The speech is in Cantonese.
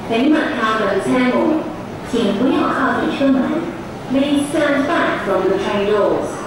请勿靠近车门，请不要靠近车门。Please stand back from the train doors.